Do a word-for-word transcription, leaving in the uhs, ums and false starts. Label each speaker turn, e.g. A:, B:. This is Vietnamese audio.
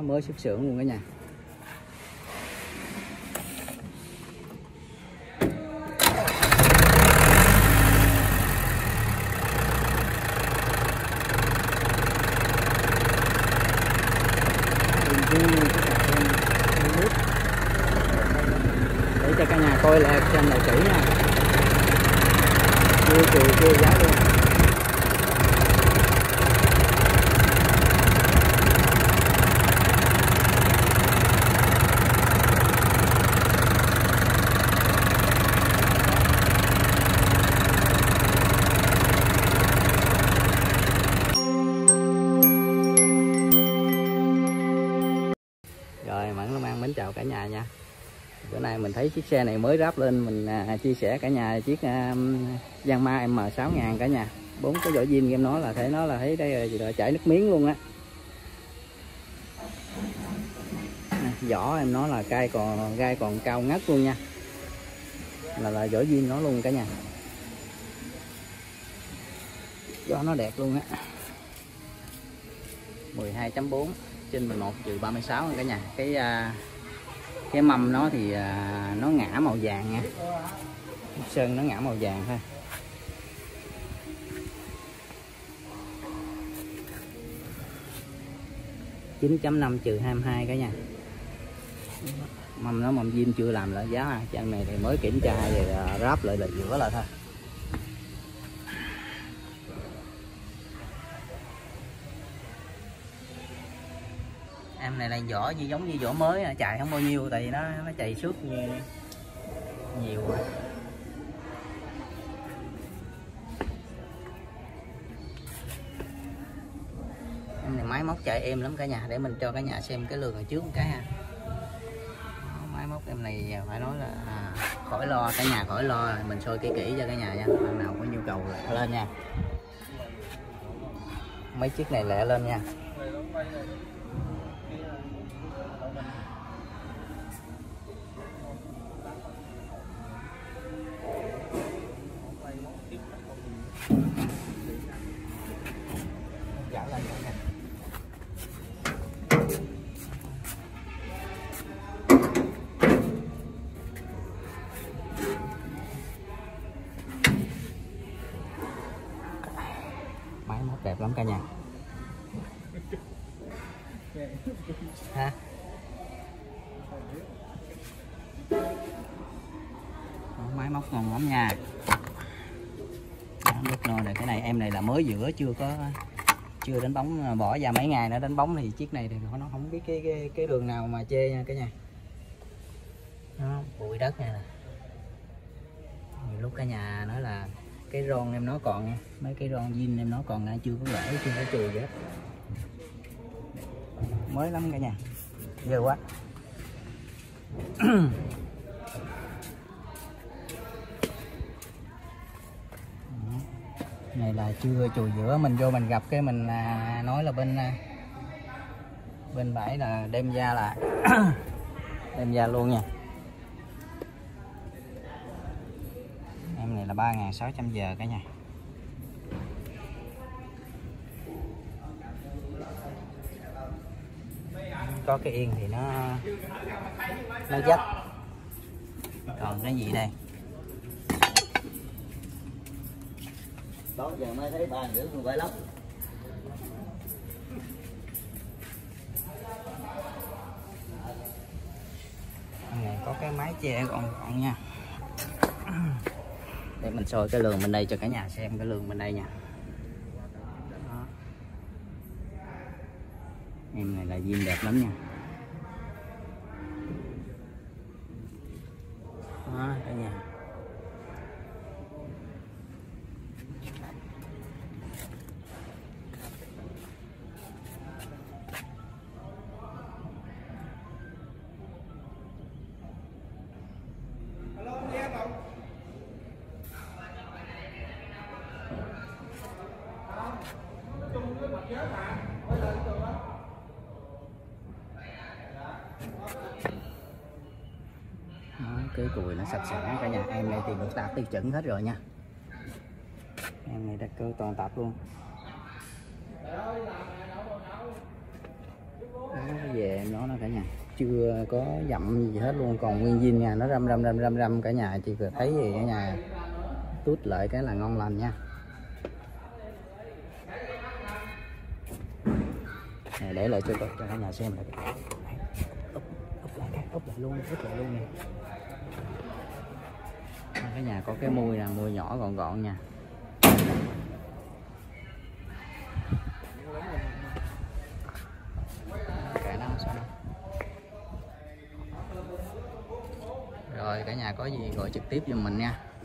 A: mới xuất xưởng luôn cả nhà. Để cho cả nhà coi lại xem lại kỹ nha, chưa chùi chưa giá luôn. Rồi Mẫn Long An mến chào cả nhà nha. Bữa nay mình thấy chiếc xe này mới ráp lên, mình à, chia sẻ cả nhà chiếc à, Yanmar M sáu ngàn cả nhà. Bốn cái vỏ zin em nói là thấy nó là thấy đây là chảy nước miếng luôn á. Vỏ em nói là gai còn gai còn cao ngất luôn nha. Là là vỏ zin nó luôn cả nhà. Vỏ nó đẹp luôn á. mười hai chấm bốn trên mười một trừ ba mươi sáu cả nhà. Cái à, cái mâm nó thì à, nó ngã màu vàng nha, sơn nó ngã màu vàng thôi. chín chấm năm trừ hai mươi hai cả nhà. Mâm nó mâm zin chưa làm lại giá, trang này thì mới kiểm tra rồi ráp lại là giữa lại thôi. Em này là vỏ như giống như vỏ mới, chạy không bao nhiêu tại vì nó nó chạy suốt như nhiều rồi. Em này máy móc chạy êm lắm cả nhà, để mình cho cả nhà xem cái lường ở trước một cái ha. Đó, máy móc em này phải nói là à, khỏi lo cả nhà, khỏi lo, mình soi kỹ kỹ cho cả nhà nha. Bạn nào có nhu cầu là lên nha. Mấy chiếc này lẹ lên nha. Máy móc đẹp lắm cả nhà ha. Máy móc ngon lắm nha. Đất nồi này, cái này em này là mới giữa, chưa có chưa đánh bóng, bỏ ra mấy ngày nữa đánh bóng thì chiếc này thì nó không biết cái cái, cái đường nào mà chê nha cả nhà. Nó bụi đất nha. Nhiều lúc cả nhà nói là cái ron em nó còn nha, mấy cái ron zin em nó còn nha, chưa có gãy, chưa có chùi gì hết. Mới lắm cả nhà, ghê quá. Này là chưa chùi giữa, mình vô mình gặp cái mình à, nói là bên à, bên bãi là đem ra là đem ra luôn nha. Em này là ba nghìn sáu trăm giờ cả nhà. Có cái yên thì nó nó dắt. Còn cái gì đây? Đó giờ mới thấy ba rưỡi không phải lắm. Này có cái máy che gọn gọn nha. Để mình soi cái lường bên đây cho cả nhà xem cái lường bên đây nha. Đó. Em này là zin đẹp lắm nha. Đó cả nhà. Đó, cái cùi nó sạch sẽ cả nhà. Em này thì được tạp tiêu chuẩn hết rồi nha. Em này đặt cơ toàn tạp luôn. Đó, về nó cả nhà, chưa có dặm gì hết luôn, còn nguyên zin nha, nó râm râm râm râm râm cả nhà, chỉ cần thấy gì cả nhà tút lại cái là ngon lành nha. Này, để lại cho cho cả nhà xem lại, úp, úp lại úp lại luôn, úp lại luôn nè. Cả nhà có cái mui nè, mui nhỏ gọn gọn nha. Kệ nó sao đâu. Rồi cả nhà có gì gọi trực tiếp giùm mình nha.